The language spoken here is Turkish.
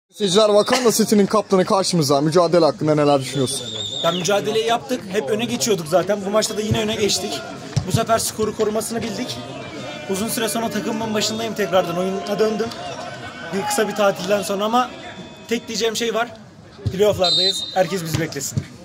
Seyirciler, Wakanda City'nin kaptanı karşımızda. Mücadele hakkında neler düşünüyorsun? Ya mücadeleyi yaptık. Hep öne geçiyorduk zaten. Bu maçta da yine öne geçtik. Bu sefer skoru korumasını bildik. Uzun süre sonra takımın başındayım tekrardan. Oyuna döndüm. Kısa bir tatilden sonra ama tek diyeceğim şey var. Playoff'lardayız. Herkes bizi beklesin.